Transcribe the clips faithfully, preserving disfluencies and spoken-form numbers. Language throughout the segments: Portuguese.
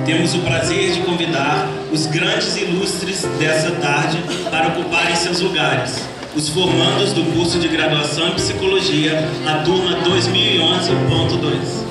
temos o prazer de convidar os grandes ilustres dessa tarde para ocuparem seus lugares. Os formandos do curso de graduação em Psicologia, a turma dois mil e onze ponto dois.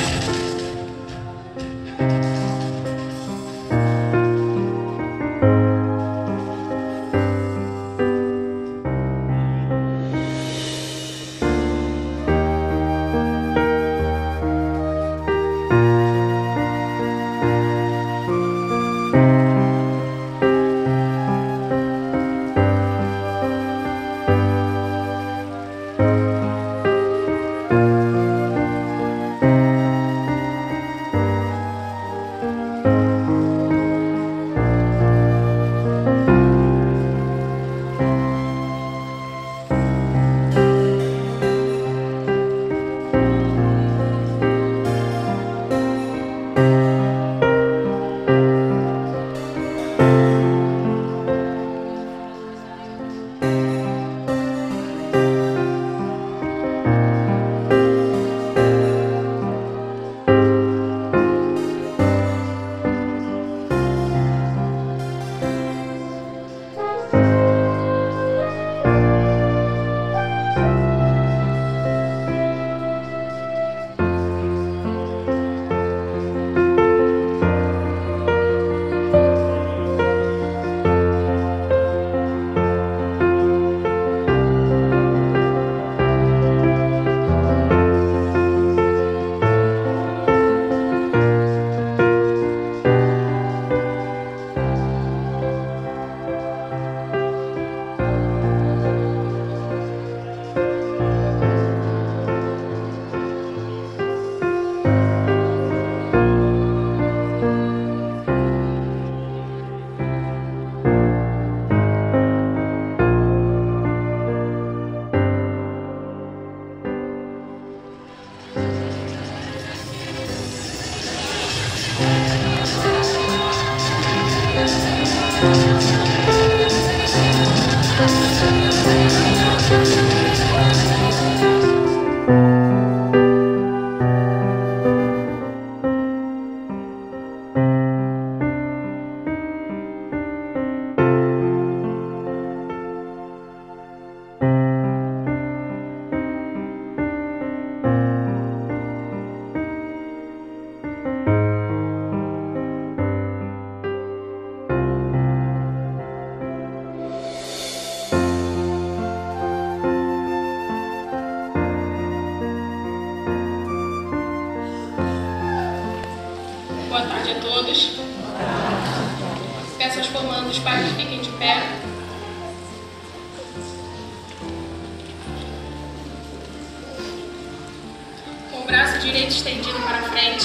Boa tarde a todos. Peço aos formandos para que fiquem de pé. Com o braço direito estendido para frente.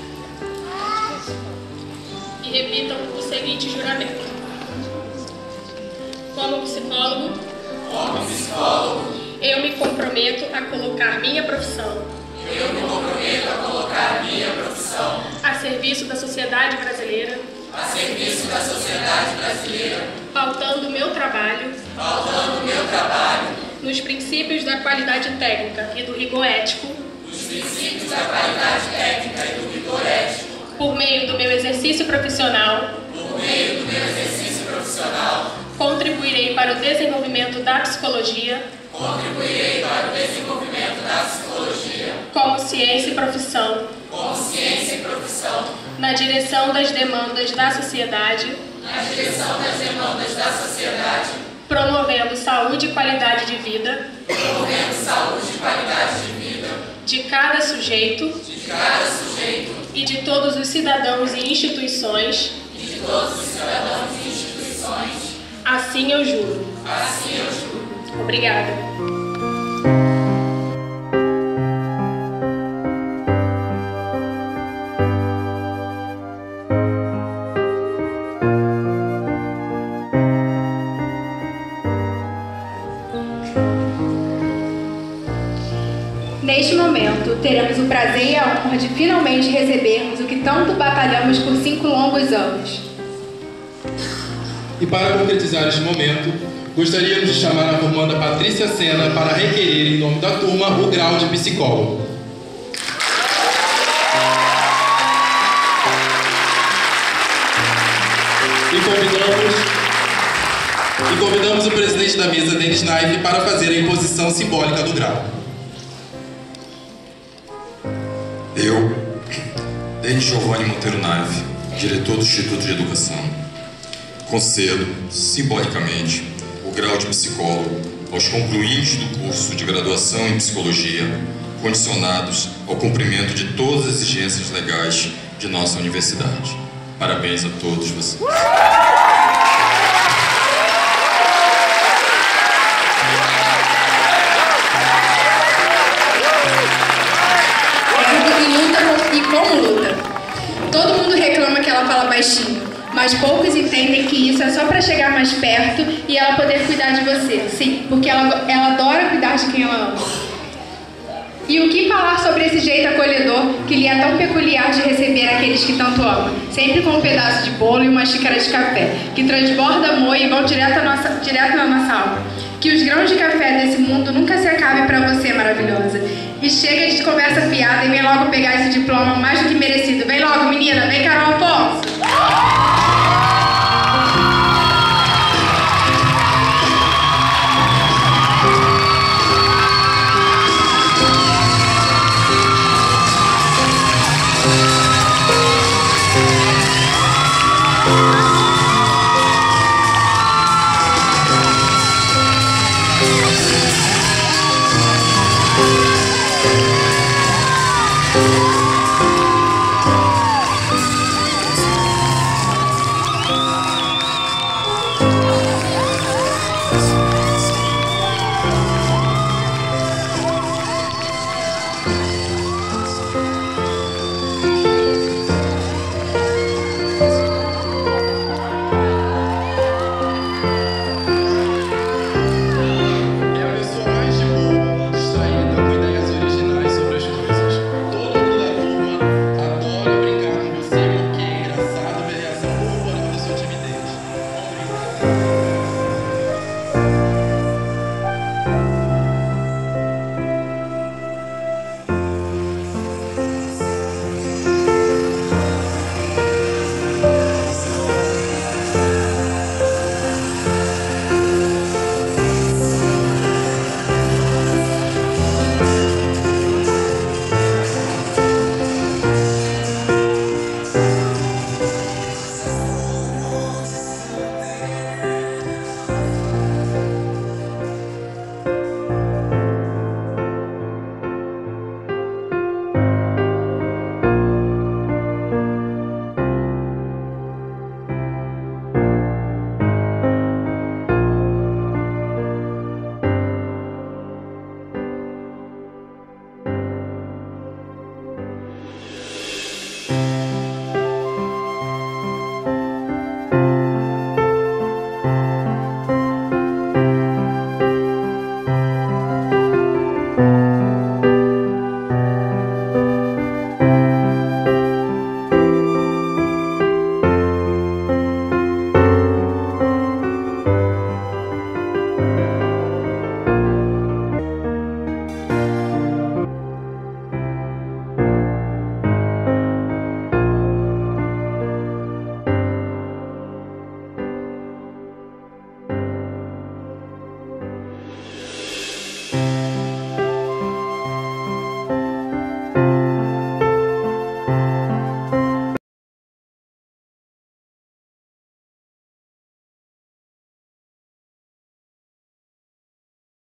E repitam o seguinte juramento. Como psicólogo, Como psicólogo, eu me comprometo a colocar minha profissão eu me comprometo a colocar minha profissão a serviço da sociedade brasileira, a serviço da sociedade brasileira, pautando meu trabalho pautando meu trabalho nos princípios da qualidade técnica e do rigor ético, nos princípios da qualidade técnica e do rigor ético, por meio do meu exercício profissional, por meio do meu exercício profissional, contribuirei para o desenvolvimento da psicologia contribuirei para o desenvolvimento da psicologia como ciência e profissão, como ciência e profissão, na direção das demandas da sociedade, na direção das demandas da sociedade, promovendo saúde e qualidade de vida promovendo saúde e qualidade de vida de cada sujeito de cada sujeito e de todos os cidadãos e instituições. e de todos os cidadãos e instituições. Assim eu juro. Assim eu juro. Obrigada. Neste momento, teremos o prazer e a honra de finalmente recebermos o que tanto batalhamos por cinco longos anos. E para concretizar este momento, gostaríamos de chamar a formanda Patrícia Sena para requerer, em nome da turma, o grau de psicólogo. convidamos, e convidamos o presidente da mesa, Denis Naif, para fazer a imposição simbólica do grau. Eu, Denis Giovanni Monteiro Naif, diretor do Instituto de Educação, concedo, simbolicamente, o grau de psicólogo aos concluintes do curso de graduação em Psicologia, condicionados ao cumprimento de todas as exigências legais de nossa universidade. Parabéns a todos vocês. E como luta. Todo mundo reclama que ela fala baixinho, mas poucos entendem que isso é só para chegar mais perto e ela poder cuidar de você. Sim, porque ela, ela adora cuidar de quem ela ama. E o que falar sobre esse jeito acolhedor que lhe é tão peculiar de receber aqueles que tanto ama, sempre com um pedaço de bolo e uma xícara de café, que transborda amor e vão direto, à nossa, direto na nossa alma. Que os grãos de café desse mundo nunca se acabem para você, maravilhosa. E chega de conversa fiada e vem logo pegar esse diploma mais do que merecido. Vem logo, menina, vem, Carol!